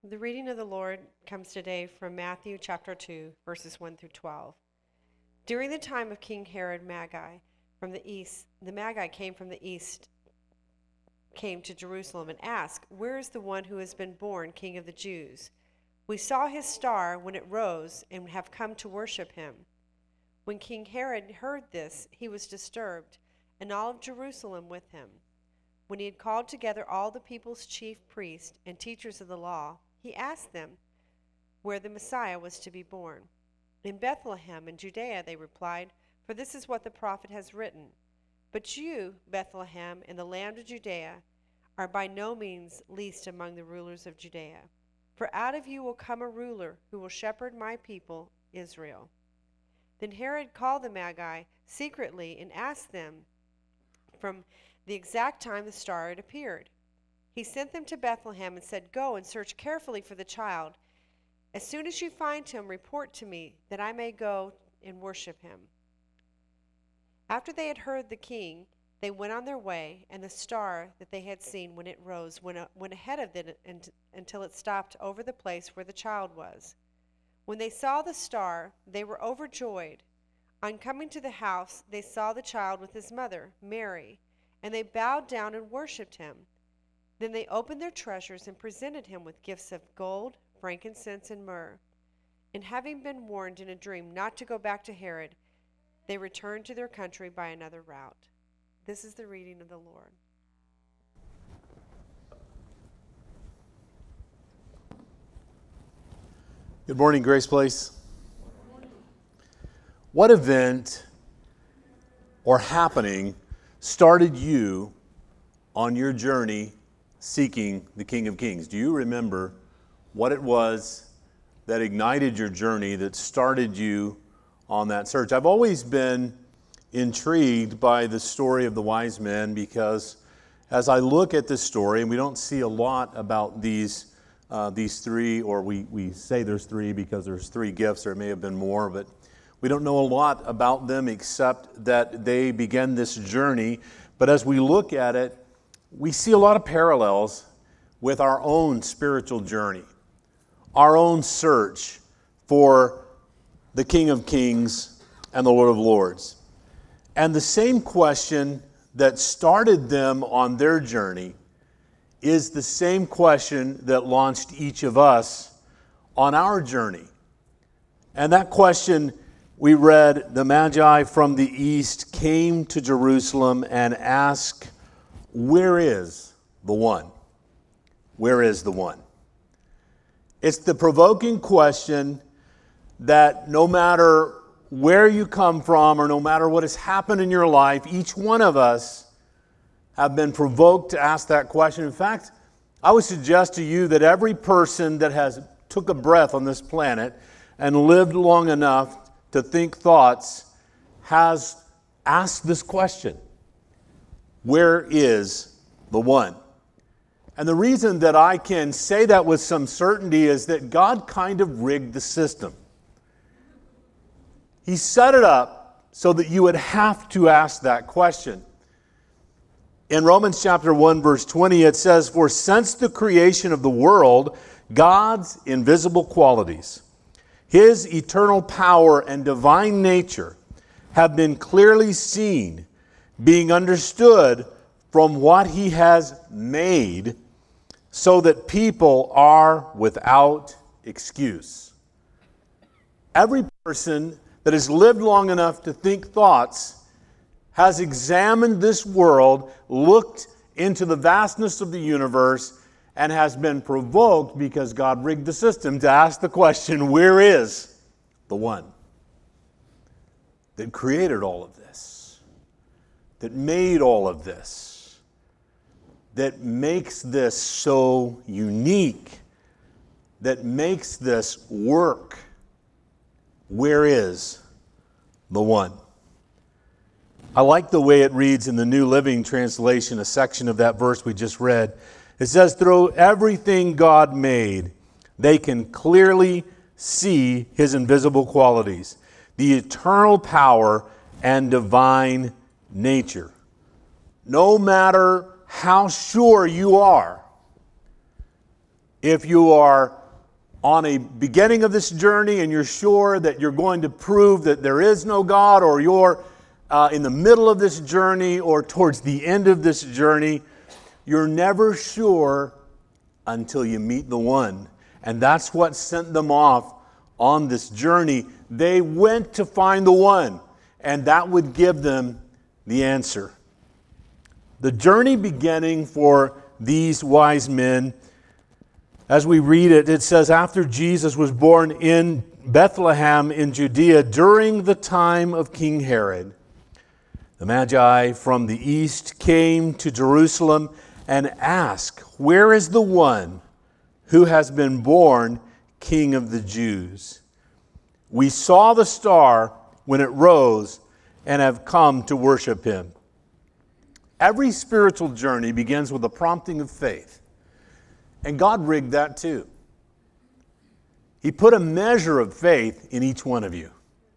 The reading of the Lord comes today from Matthew chapter 2, verses 1 through 12. During the time of King Herod Magi from the east, the Magi came from the east, came to Jerusalem and asked, "Where is the one who has been born King of the Jews? We saw his star when it rose and have come to worship him." When King Herod heard this, he was disturbed, and all of Jerusalem with him. When he had called together all the people's chief priests and teachers of the law, he asked them where the Messiah was to be born. "In Bethlehem in Judea," they replied, "for this is what the prophet has written. But you, Bethlehem, in the land of Judea, are by no means least among the rulers of Judea. For out of you will come a ruler who will shepherd my people, Israel." Then Herod called the Magi secretly and asked them from the exact time the star had appeared. He sent them to Bethlehem and said, "Go and search carefully for the child. As soon as you find him, report to me, that I may go and worship him." After they had heard the king, they went on their way, and the star that they had seen when it rose went ahead of it until it stopped over the place where the child was. When they saw the star, they were overjoyed. On coming to the house, they saw the child with his mother, Mary, and they bowed down and worshipped him. Then they opened their treasures and presented him with gifts of gold, frankincense, and myrrh. And having been warned in a dream not to go back to Herod, they returned to their country by another route. This is the reading of the Lord. Good morning, Grace Place. What event or happening started you on your journey seeking the King of Kings? Do you remember what it was that ignited your journey, that started you on that search? I've always been intrigued by the story of the wise men, because as I look at this story, and we don't see a lot about these three, or we say there's three because there's three gifts. There may have been more, but we don't know a lot about them except that they began this journey. But as we look at it, we see a lot of parallels with our own spiritual journey, our own search for the King of Kings and the Lord of Lords. And the same question that started them on their journey is the same question that launched each of us on our journey. And that question, we read, the Magi from the east came to Jerusalem and asked, "Where is the one? Where is the one?" It's the provoking question that no matter where you come from or no matter what has happened in your life, each one of us have been provoked to ask that question. In fact, I would suggest to you that every person that has took a breath on this planet and lived long enough to think thoughts has asked this question: where is the one? And the reason that I can say that with some certainty is that God kind of rigged the system. He set it up so that you would have to ask that question. In Romans chapter 1, verse 20, it says, "For since the creation of the world, God's invisible qualities, His eternal power and divine nature have been clearly seen, being understood from what He has made, so that people are without excuse." Every person that has lived long enough to think thoughts has examined this world, looked into the vastness of the universe, and has been provoked because God rigged the system to ask the question, where is the one that created all of this, that made all of this, that makes this so unique, that makes this work? Where is the one? I like the way it reads in the New Living Translation, a section of that verse we just read. It says, "Through everything God made, they can clearly see His invisible qualities, the eternal power and divine nature." No matter how sure you are if you are on a beginning of this journey and you're sure that you're going to prove that there is no God, or you're in the middle of this journey or towards the end of this journey, you're never sure until you meet the one. And that's what sent them off on this journey. They went to find the one, and that would give them the answer. The journey beginning for these wise men, as we read it, it says, after Jesus was born in Bethlehem in Judea during the time of King Herod, the Magi from the east came to Jerusalem and asked, "Where is the one who has been born King of the Jews? We saw the star when it rose and have come to worship him." Every spiritual journey begins with a prompting of faith. And God rigged that too. He put a measure of faith in each one of you.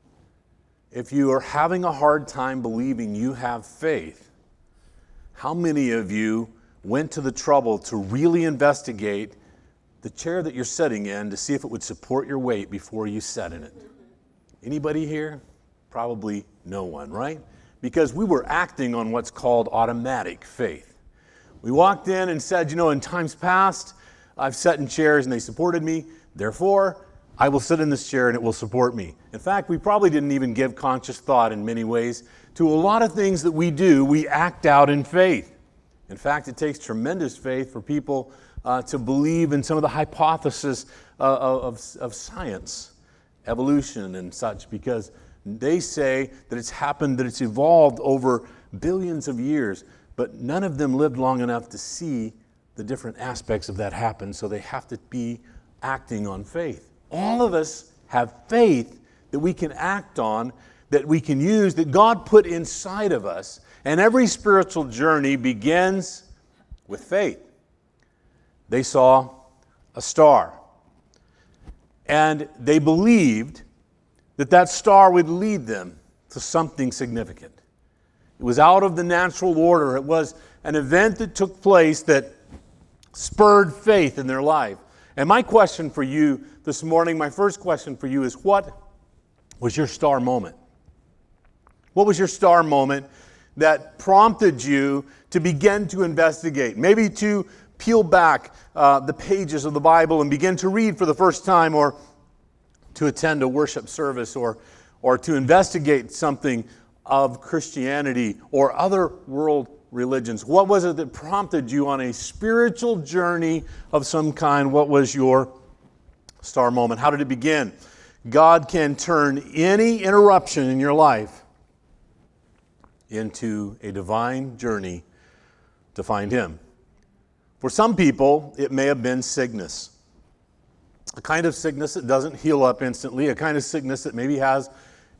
If you are having a hard time believing you have faith, how many of you went to the trouble to really investigate the chair that you're sitting in to see if it would support your weight before you sat in it? Anybody here? Probably no one, right? Because we were acting on what's called automatic faith. We walked in and said, in times past, I've sat in chairs and they supported me, therefore, I will sit in this chair and it will support me. In fact, we probably didn't even give conscious thought in many ways to a lot of things that we do. We act out in faith. In fact, it takes tremendous faith for people to believe in some of the hypotheses of science, evolution and such, because they say that it's happened, that it's evolved over billions of years, but none of them lived long enough to see the different aspects of that happen, so they have to be acting on faith. All of us have faith that we can act on, that we can use, that God put inside of us, and every spiritual journey begins with faith. They saw a star, and they believed that that star would lead them to something significant. It was out of the natural order. It was an event that took place that spurred faith in their life. And my question for you this morning, my first question for you is, what was your star moment? What was your star moment that prompted you to begin to investigate, maybe to peel back the pages of the Bible and begin to read for the first time, or to attend a worship service, or to investigate something of Christianity or other world religions? What was it that prompted you on a spiritual journey of some kind? What was your star moment? How did it begin? God can turn any interruption in your life into a divine journey to find Him. For some people, it may have been sickness. A kind of sickness that doesn't heal up instantly, a kind of sickness that maybe has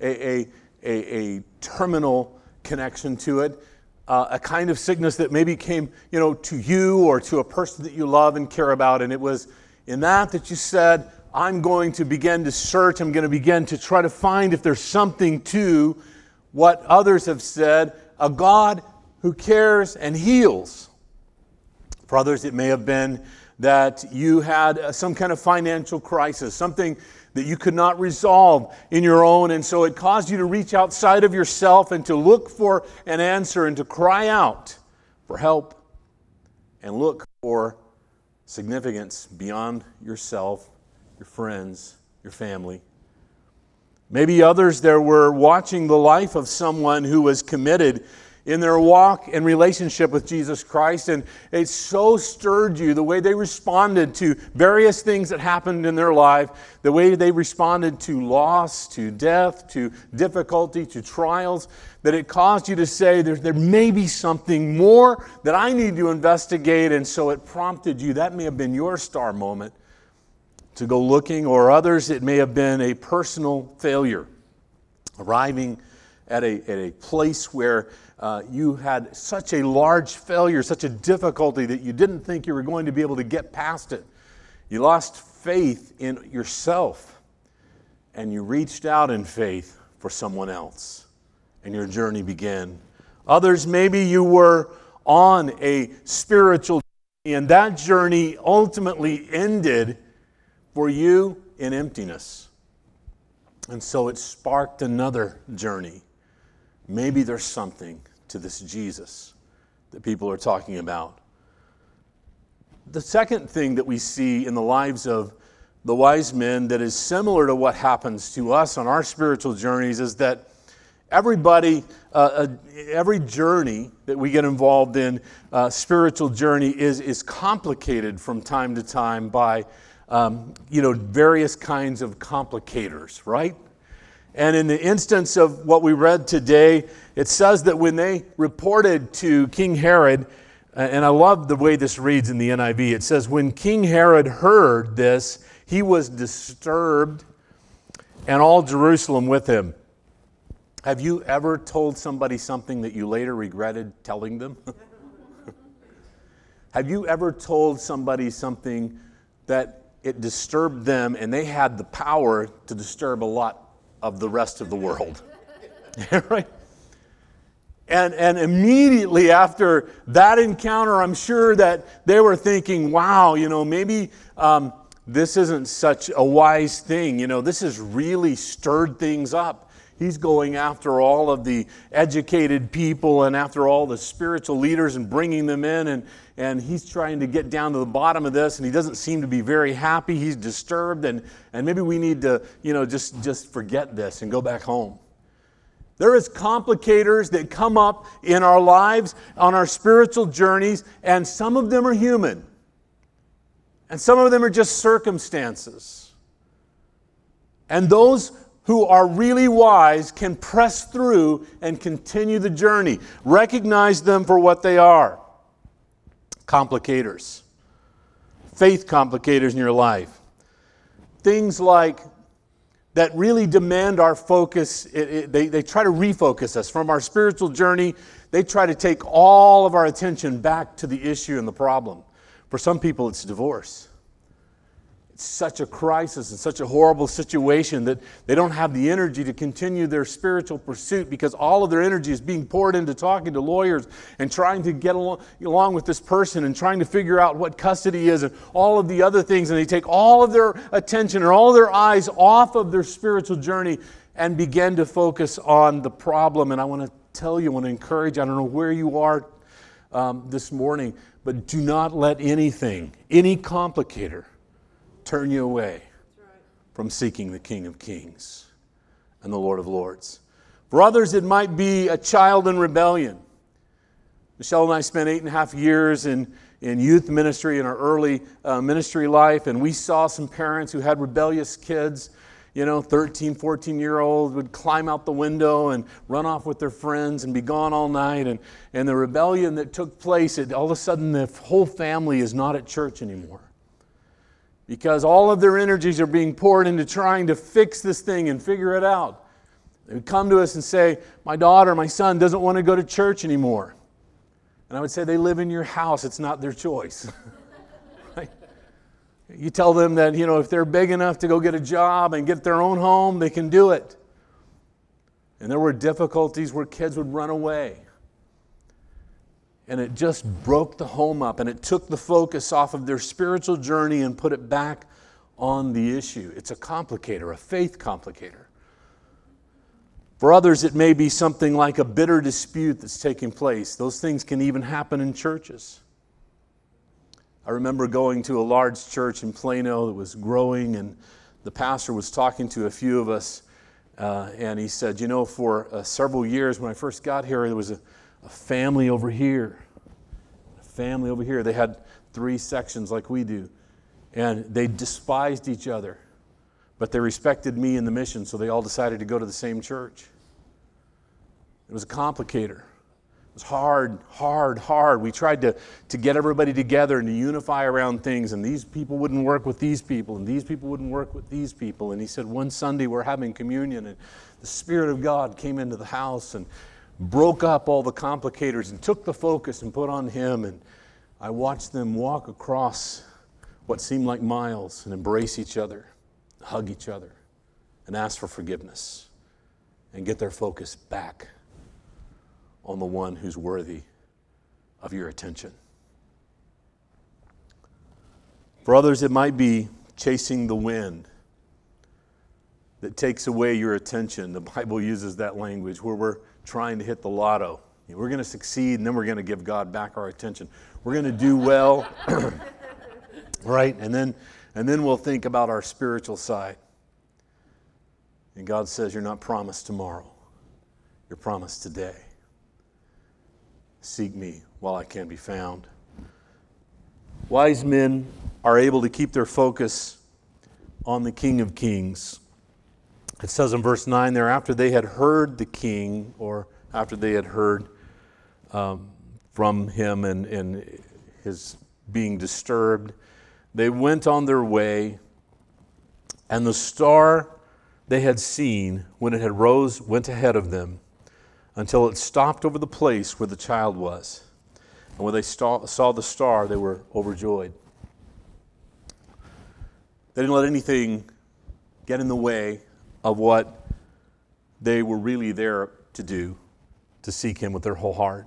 a terminal connection to it, a kind of sickness that maybe came, to you or to a person that you love and care about, and it was in that you said, I'm going to begin to search, I'm going to begin to try to find if there's something to what others have said, a God who cares and heals. For others, it may have been that you had some kind of financial crisis, something that you could not resolve in your own, and so it caused you to reach outside of yourself and to look for an answer and to cry out for help and look for significance beyond yourself, your friends, your family. Maybe others there were watching the life of someone who was committed in their walk and relationship with Jesus Christ, and it so stirred you, the way they responded to various things that happened in their life, the way they responded to loss, to death, to difficulty, to trials, that it caused you to say, there may be something more that I need to investigate, and so it prompted you. That may have been your star moment to go looking, or others, it may have been a personal failure, arriving at a place where you had such a large failure, such a difficulty that you didn't think you were going to be able to get past it. You lost faith in yourself, and you reached out in faith for someone else, and your journey began. Others, maybe you were on a spiritual journey And that journey ultimately ended for you in emptiness. And so it sparked another journey. Maybe there's something to this Jesus that people are talking about. The second thing that we see in the lives of the wise men that is similar to what happens to us on our spiritual journeys is that everybody, every journey that we get involved in, spiritual journey, is complicated from time to time by, various kinds of complicators, right? And in the instance of what we read today, it says that when they reported to King Herod, and I love the way this reads in the NIV, it says, when King Herod heard this, he was disturbed, and all Jerusalem with him. Have you ever told somebody something that you later regretted telling them? Have you ever told somebody something that it disturbed them and they had the power to disturb a lot of the rest of the world? Right? And immediately after that encounter, I'm sure that they were thinking, wow, maybe this isn't such a wise thing. This has really stirred things up. He's going after all of the educated people and after all the spiritual leaders and bringing them in. And he's trying to get down to the bottom of this. And he doesn't seem to be very happy. He's disturbed. And maybe we need to, just forget this and go back home. There is complicators that come up in our lives, on our spiritual journeys. And some of them are human. And some of them are just circumstances. And those who are really wise can press through and continue the journey. Recognize them for what they are. Complicators. Faith complicators in your life. Things like that really demand our focus. They try to refocus us from our spiritual journey. They try to take all of our attention back to the issue and the problem. For some people, it's divorce. It's such a crisis and such a horrible situation that they don't have the energy to continue their spiritual pursuit because all of their energy is being poured into talking to lawyers and trying to get along with this person and trying to figure out what custody is and all of the other things. And they take all of their attention and all of their eyes off of their spiritual journey and begin to focus on the problem. And I want to tell you, I want to encourage you, I don't know where you are this morning, but do not let anything, any complicator, turn you away from seeking the King of Kings and the Lord of Lords. For others, it might be a child in rebellion. Michelle and I spent 8.5 years in youth ministry in our early ministry life, and we saw some parents who had rebellious kids. 13, 14-year-olds would climb out the window and run off with their friends and be gone all night. And the rebellion that took place, all of a sudden the whole family is not at church anymore. Because all of their energies are being poured into trying to fix this thing and figure it out. They would come to us and say, my daughter, my son doesn't want to go to church anymore. And I would say, they live in your house. It's not their choice. Right? You tell them that, if they're big enough to go get a job and get their own home, they can do it. And there were difficulties where kids would run away. And it just broke the home up, and it took the focus off of their spiritual journey and put it back on the issue. It's a complicator, a faith complicator. For others, it may be something like a bitter dispute that's taking place. Those things can even happen in churches. I remember going to a large church in Plano that was growing, and the pastor was talking to a few of us, and he said, for several years when I first got here, there was a family over here. A family over here. They had 3 sections like we do. And they despised each other. But they respected me in the mission, so they all decided to go to the same church. It was a complicator. It was hard. We tried to get everybody together and to unify around things. And these people wouldn't work with these people. And these people wouldn't work with these people. And he said, one Sunday we're having communion. And the Spirit of God came into the house and broke up all the complicators and took the focus and put on Him. And I watched them walk across what seemed like miles and embrace each other, hug each other, and ask for forgiveness and get their focus back on the one who's worthy of your attention. For others, it might be chasing the wind that takes away your attention. The Bible uses that language where we're trying to hit the lotto. We're going to succeed, and then we're going to give God back our attention. We're going to do well, right? And then we'll think about our spiritual side. And God says, you're not promised tomorrow. You're promised today. Seek me while I can be found. Wise men are able to keep their focus on the King of Kings. It says in verse 9 there, after they had heard the king, or after they had heard from him and his being disturbed, they went on their way, and the star they had seen when it had rose went ahead of them until it stopped over the place where the child was. And when they saw the star, they were overjoyed. They didn't let anything get in the way of what they were really there to do, to seek him with their whole heart.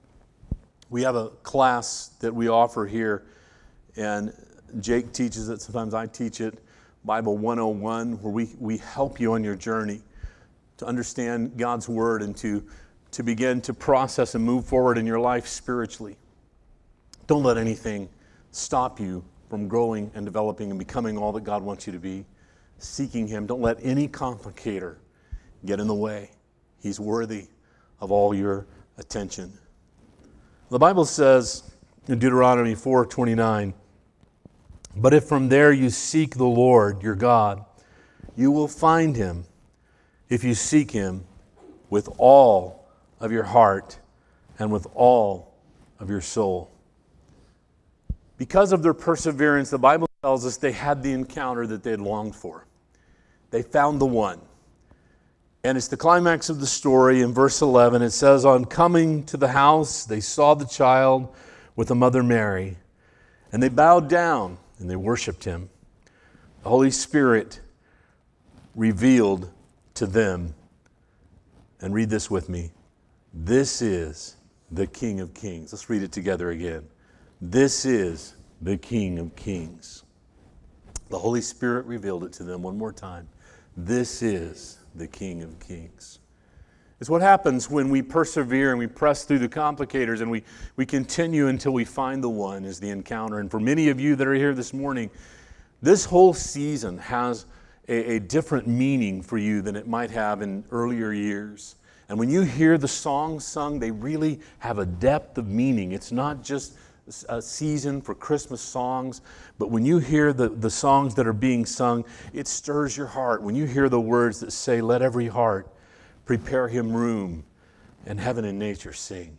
We have a class that we offer here, and Jake teaches it, sometimes I teach it, Bible 101, where we help you on your journey to understand God's Word and to begin to process and move forward in your life spiritually. Don't let anything stop you from growing and developing and becoming all that God wants you to be. Seeking him. Don't let any complicator get in the way. He's worthy of all your attention. The Bible says in Deuteronomy 4:29, but if from there you seek the Lord your God, you will find him if you seek him with all of your heart and with all of your soul. Because of their perseverance, the Bible tells us they had the encounter that they had longed for. They found the one. And it's the climax of the story. In verse 11, it says, on coming to the house, they saw the child with the mother Mary, and they bowed down and they worshiped him. The Holy Spirit revealed to them, and read this with me, this is the King of Kings. Let's read it together again. This is the King of Kings. The Holy Spirit revealed it to them one more time. This is the King of Kings. It's what happens when we persevere and we press through the complicators and we continue until we find the one, is the encounter. And for many of you that are here this morning, this whole season has a different meaning for you than it might have in earlier years. And when you hear the songs sung, they really have a depth of meaning. It's not just a season for Christmas songs, but when you hear the songs that are being sung, it stirs your heart. When you hear the words that say, let every heart prepare him room, and heaven and nature sing.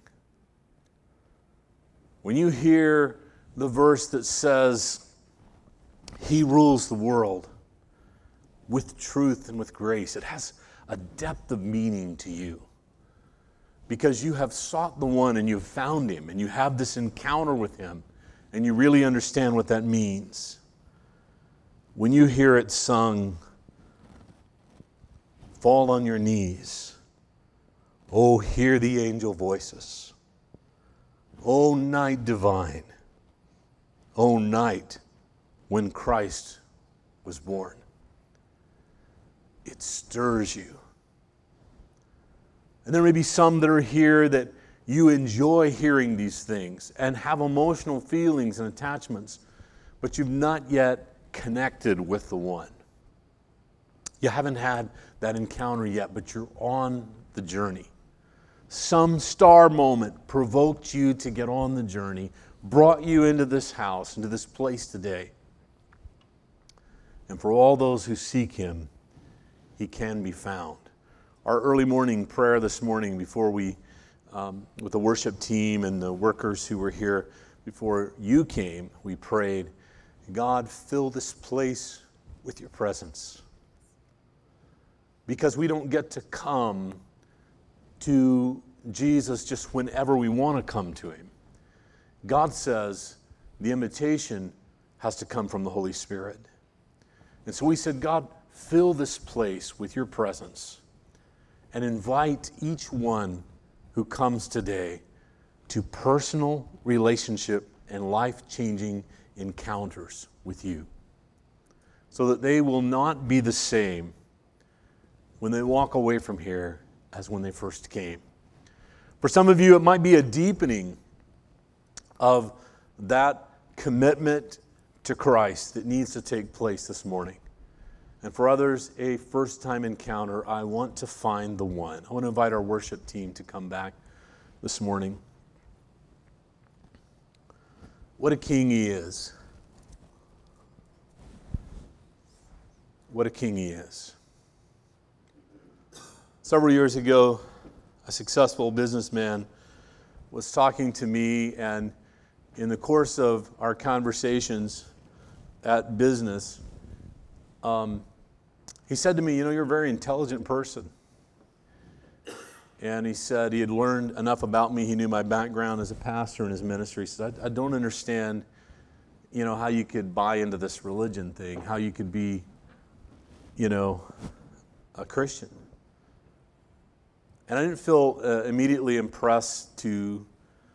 When you hear the verse that says, he rules the world with truth and with grace, it has a depth of meaning to you. Because you have sought the one and you've found him and you have this encounter with him and you really understand what that means. When you hear it sung, fall on your knees. Oh, hear the angel voices. Oh, night divine. Oh, night when Christ was born. It stirs you. And there may be some that are here that you enjoy hearing these things and have emotional feelings and attachments, but you've not yet connected with the one. You haven't had that encounter yet, but you're on the journey. Some star moment provoked you to get on the journey, brought you into this house, into this place today. And for all those who seek him, he can be found. Our early morning prayer this morning before we, with the worship team and the workers who were here before you came, we prayed, God, fill this place with your presence. Because we don't get to come to Jesus just whenever we want to come to him. God says the invitation has to come from the Holy Spirit. And so we said, God, fill this place with your presence. And invite each one who comes today to personal relationship and life-changing encounters with you, so that they will not be the same when they walk away from here as when they first came. For some of you, it might be a deepening of that commitment to Christ that needs to take place this morning. And for others, a first-time encounter. I want to find the one. I want to invite our worship team to come back this morning. What a king he is. What a king he is. Several years ago, a successful businessman was talking to me, and in the course of our conversations at business, he said to me, "You know, you're a very intelligent person." And he said he had learned enough about me. He knew my background as a pastor in his ministry. He said, I don't understand, you know, how you could buy into this religion thing, how you could be, you know, a Christian. And I didn't feel immediately impressed to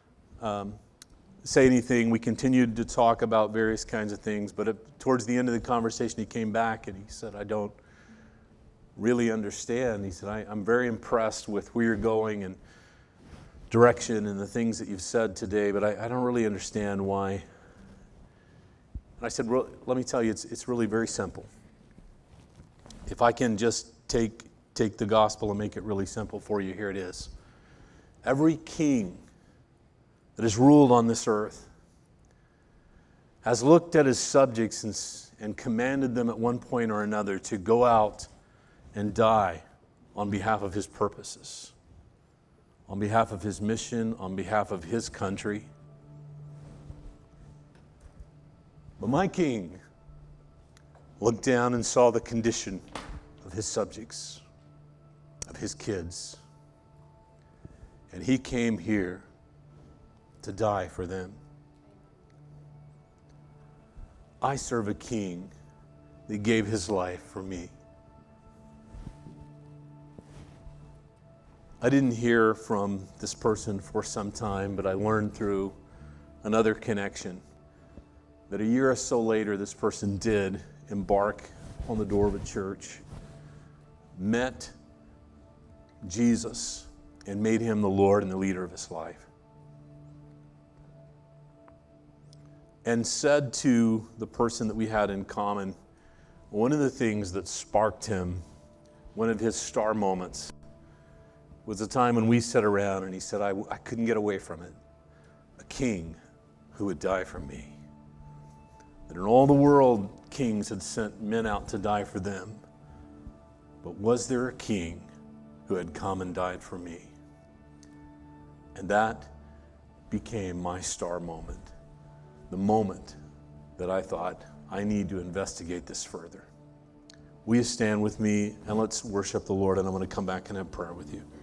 say anything. We continued to talk about various kinds of things, but towards the end of the conversation, he came back and he said, "I don't really understand." He said, I'm very impressed with where you're going and direction and the things that you've said today, but I don't really understand why. And I said, well, let me tell you, it's really very simple. If I can just take the gospel and make it really simple for you, here it is. Every king that has ruled on this earth has looked at his subjects and commanded them at one point or another to go out and die on behalf of his purposes, on behalf of his mission, on behalf of his country. But my king looked down and saw the condition of his subjects, of his kids, and he came here to die for them. I serve a king that gave his life for me. I didn't hear from this person for some time, but I learned through another connection that a year or so later, this person did embark on the door of a church, met Jesus, and made him the Lord and the leader of his life. And said to the person that we had in common, one of the things that sparked him, one of his star moments, was a time when we sat around and he said, I couldn't get away from it. A king who would die for me. That in all the world, kings had sent men out to die for them. But was there a king who had come and died for me? And that became my star moment. The moment that I thought, I need to investigate this further. Will you stand with me and let's worship the Lord, and I'm going to come back and have prayer with you.